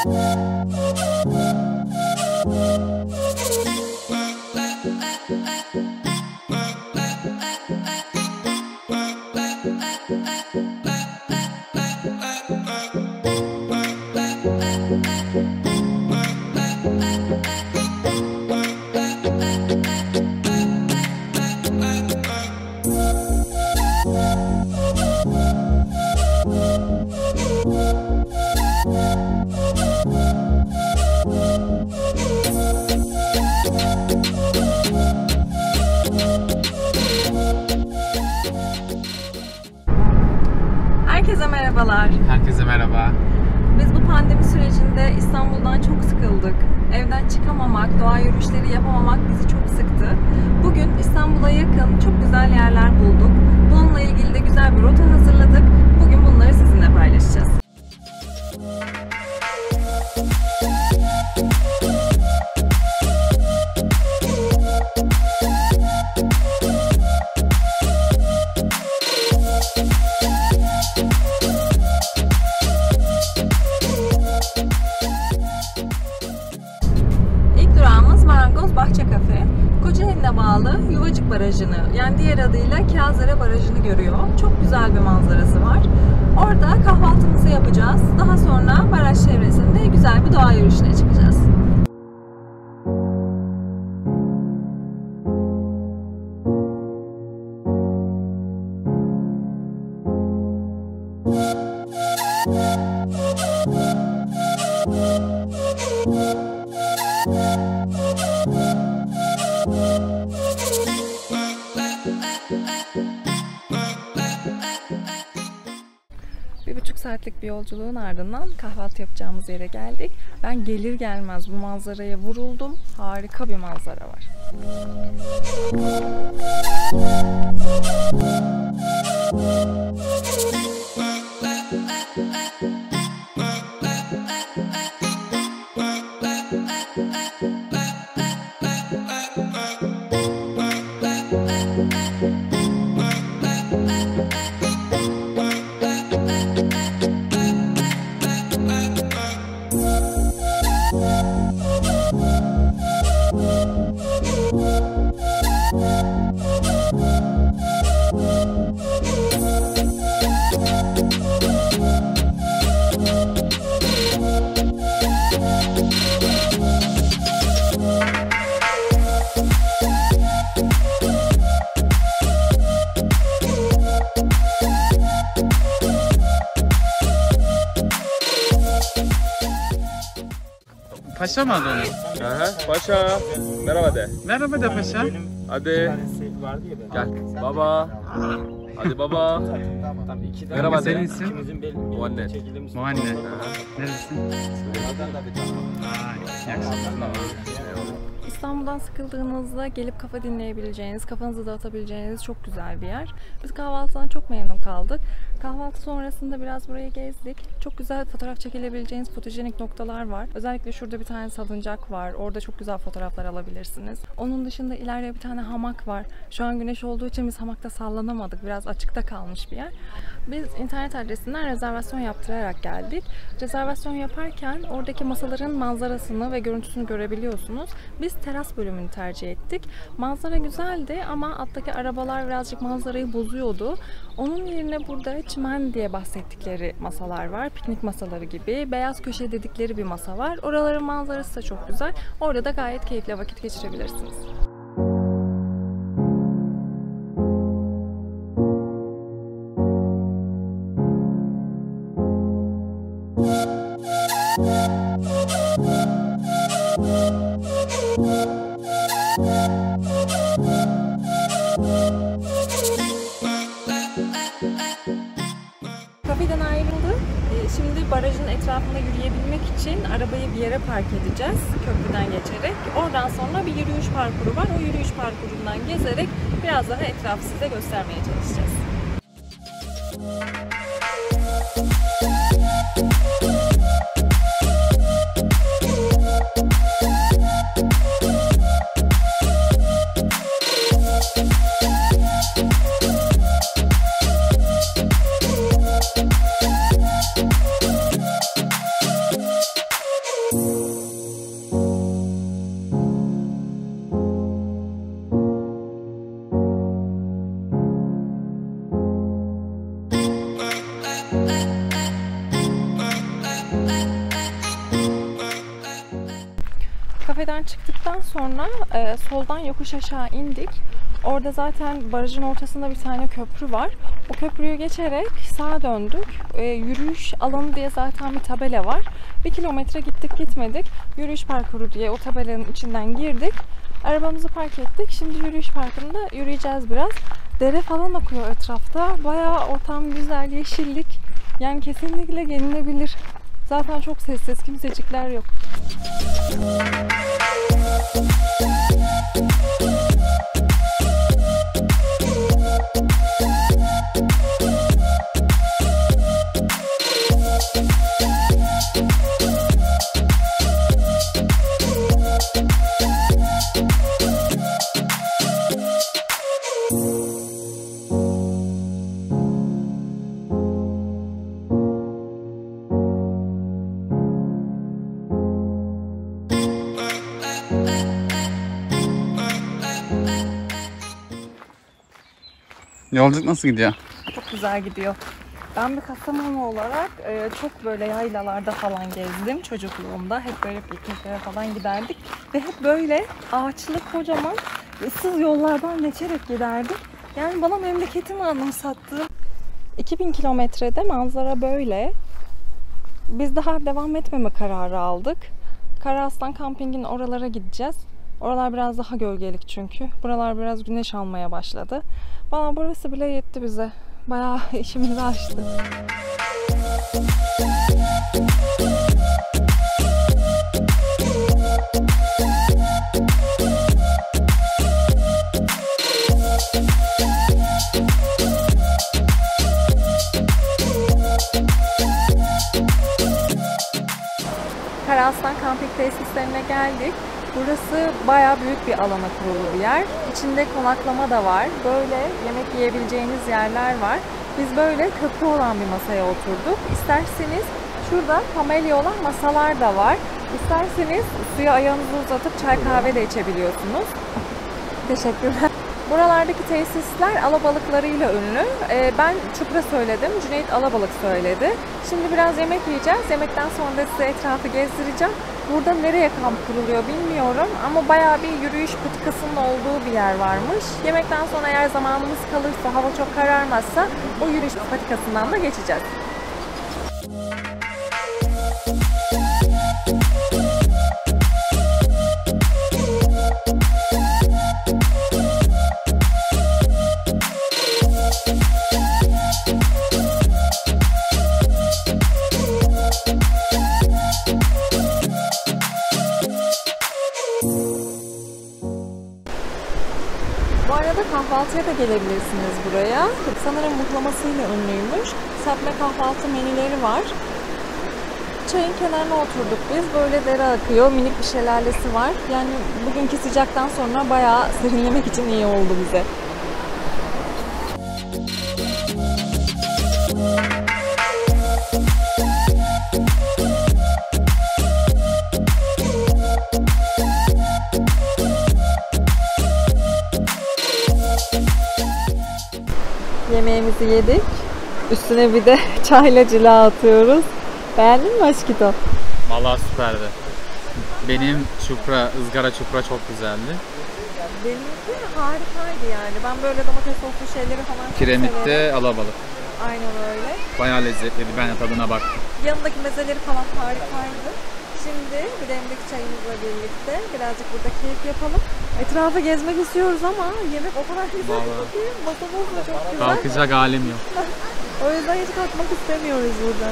Herkese merhabalar. Herkese merhaba. Biz bu pandemi sürecinde İstanbul'dan çok sıkıldık. Evden çıkamamak, doğa yürüyüşleri yapamamak bizi çok sıktı. Bugün İstanbul'a yakın çok güzel yerler bulduk. Bununla ilgili de güzel bir rota hazırladık. Bugün bunları sizinle paylaşacağız. Bahçe Kafe, Kocaeli'ne bağlı Yuvacık Barajı'nı, yani diğer adıyla Kağızdere Barajı'nı görüyor. Çok güzel bir manzarası var. Orada kahvaltımızı yapacağız. Daha sonra baraj çevresinde güzel bir doğa yürüyüşüne çıkacağız. Bir buçuk saatlik bir yolculuğun ardından kahvaltı yapacağımız yere geldik. Ben gelir gelmez bu manzaraya vuruldum. Harika bir manzara var. Paşa mı adı onun? Aha, paşa. Merhaba de. Merhaba da paşa. Hadi. Gel. Baba. Hadi baba. Merhaba de. Senin isim? Muannet. Muanne. Neresin? İstanbul'dan sıkıldığınızda gelip kafa dinleyebileceğiniz, kafanızı dağıtabileceğiniz çok güzel bir yer. Biz kahvaltıdan çok memnun kaldık. Kahvaltı sonrasında biraz burayı gezdik. Çok güzel fotoğraf çekilebileceğiniz fotojenik noktalar var. Özellikle şurada bir tane salıncak var. Orada çok güzel fotoğraflar alabilirsiniz. Onun dışında ileride bir tane hamak var. Şu an güneş olduğu için biz hamakta sallanamadık. Biraz açıkta kalmış bir yer. Biz internet adresinden rezervasyon yaptırarak geldik. Rezervasyon yaparken oradaki masaların manzarasını ve görüntüsünü görebiliyorsunuz. Biz teras bölümünü tercih ettik. Manzara güzeldi ama alttaki arabalar birazcık manzarayı bozuyordu. Onun yerine burada çimen diye bahsettikleri masalar var. Piknik masaları gibi. Beyaz köşe dedikleri bir masa var. Oraların manzarası da çok güzel. Orada da gayet keyifli vakit geçirebilirsiniz. Kafeden ayrıldık. Şimdi barajın etrafında yürüyebilmek için arabayı bir yere park edeceğiz. Köprüden geçerek. Oradan sonra bir yürüyüş parkuru var. O yürüyüş parkurundan gezerek biraz daha etrafı size göstermeye çalışacağız. kafeden çıktıktan sonra soldan yokuş aşağı indik. Orada zaten barajın ortasında bir tane köprü var. O köprüyü geçerek sağa döndük. Yürüyüş alanı diye zaten bir tabela var. 1 kilometre gittik gitmedik. Yürüyüş parkuru diye o tabelanın içinden girdik. Arabamızı park ettik. Şimdi yürüyüş parkında yürüyeceğiz biraz. Dere falan akıyor etrafta. Bayağı ortam güzel, yeşillik. Yani kesinlikle gelinebilir. Zaten çok sessiz, kimsecikler yok. Yolculuk nasıl gidiyor? Çok güzel gidiyor. Ben bir Kastamonu olarak çok böyle yaylalarda falan gezdim çocukluğumda. Hep böyle pikniklere falan giderdik. Ve hep böyle ağaçlı, kocaman, ıssız yollardan geçerek giderdik. Yani bana memleketimi anımsattı. 2000 kilometrede manzara böyle. Biz daha devam etmeme kararı aldık. Karaaslan Camping'in oralara gideceğiz. Oralar biraz daha gölgelik çünkü. Buralar biraz güneş almaya başladı. Bana burası bile yetti bize. Bayağı işimizi açtı. Karaaslan Camping tesislerine geldik. Burası bayağı büyük bir alana kurulu bir yer. İçinde konaklama da var. Böyle yemek yiyebileceğiniz yerler var. Biz böyle köprü olan bir masaya oturduk. İsterseniz şurada kamelya olan masalar da var. İsterseniz suya ayağınızı uzatıp çay kahve de içebiliyorsunuz. Teşekkürler. Buralardaki tesisler alabalıklarıyla ünlü. Ben çupra söyledim, Cüneyt alabalık söyledi. Şimdi biraz yemek yiyeceğiz. Yemekten sonra da size etrafı gezdireceğim. Burada nereye kamp kuruluyor bilmiyorum ama bayağı bir yürüyüş patikasının olduğu bir yer varmış. Yemekten sonra eğer zamanımız kalırsa, hava çok kararmazsa o yürüyüş patikasından da geçeceğiz. Bu arada kahvaltıya da gelebilirsiniz buraya. Sanırım muhlamasıyla ünlüymüş. Serpme kahvaltı menüleri var. Çayın kenarına oturduk biz. Böyle dere akıyor. Minik bir şelalesi var. Yani bugünkü sıcaktan sonra bayağı serinlemek için iyi oldu bize. Yemeğimizi yedik. Üstüne bir de çayla cila atıyoruz. Beğendin mi aşkito? Vallahi süperdi. Benim ızgara çupra çok güzeldi. Benimki harikaydı yani. Ben böyle domates soslu şeyleri falan çok severim. Kiremitte alabalık. Aynen öyle. Bayağı lezzetliydi. Ben de tadına baktım. Yanındaki mezeleri falan harikaydı. Şimdi bir demlik çayımızla birlikte birazcık burada keyif yapalım. Etrafı gezmek istiyoruz ama yemek o kadar güzel ki masamız da çok güzel. Kalkacak halim yok. O yüzden hiç kalkmak istemiyoruz buradan.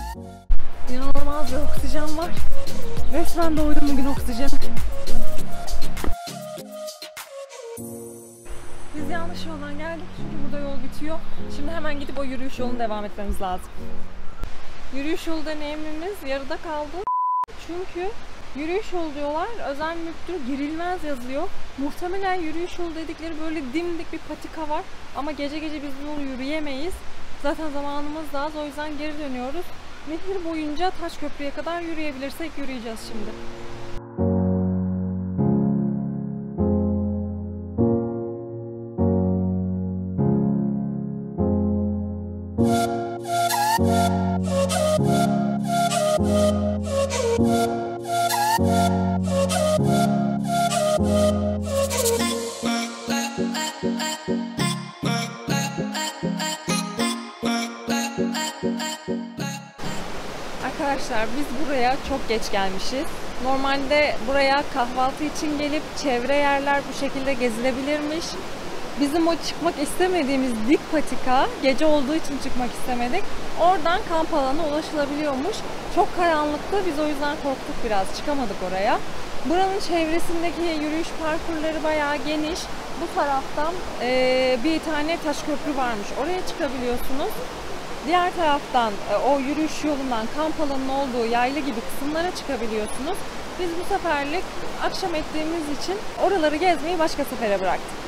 İnanılmaz bir oksijen var. Resmen doydum bugün oksijene. Biz yanlış yoldan geldik çünkü burada yol bitiyor. Şimdi hemen gidip o yürüyüş yoluna devam etmemiz lazım. Yürüyüş yolu deneyimimiz yarıda kaldı. Çünkü yürüyüş yolu diyorlar, özel mülktür, girilmez yazıyor. Muhtemelen yürüyüş yolu dedikleri böyle dimdik bir patika var. Ama gece gece biz bu yolu yürüyemeyiz. Zaten zamanımız da az, o yüzden geri dönüyoruz. Nehir boyunca Taşköprü'ye kadar yürüyebilirsek yürüyeceğiz şimdi. Arkadaşlar biz buraya çok geç gelmişiz. Normalde buraya kahvaltı için gelip çevre yerler bu şekilde gezilebilirmiş. Bizim o çıkmak istemediğimiz dik patika, gece olduğu için çıkmak istemedik. Oradan kamp alanına ulaşılabiliyormuş. Çok karanlıktı, biz o yüzden korktuk biraz, çıkamadık oraya. Buranın çevresindeki yürüyüş parkurları bayağı geniş. Bu taraftan bir tane taş köprü varmış, oraya çıkabiliyorsunuz. Diğer taraftan o yürüyüş yolundan kamp alanının olduğu yaylı gibi kısımlara çıkabiliyorsunuz. Biz bu seferlik akşam ettiğimiz için oraları gezmeyi başka sefere bıraktık.